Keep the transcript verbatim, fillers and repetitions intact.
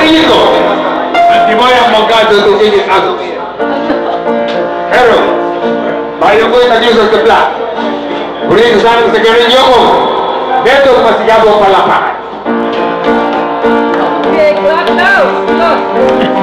gigit ko. Di mo yung magkadutugigit ako. Pero, bayo ko yung nag-use sa tepla. Buri ko sana sa garinyo ko. Dito masigabo palapakan. Okay, clap now. Look.